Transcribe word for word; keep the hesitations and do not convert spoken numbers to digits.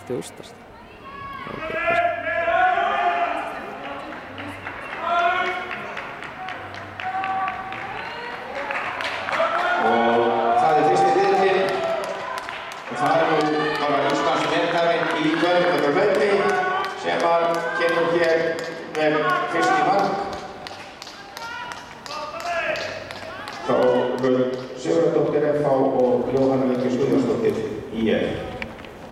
stjórnstast. Og það er fyrsti riðillinn. Og það er nú bara Íslands meðtæfinn í Körfubolta hlaupi sem að kemur hér með fyrst í mark. Þá Sigurðardóttir F H og Jóhanna Vigdís Guðjónsdóttir I R.